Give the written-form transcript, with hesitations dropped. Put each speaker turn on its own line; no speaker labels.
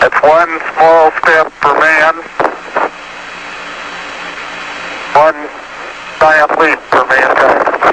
It's one small step for man, one giant leap for mankind.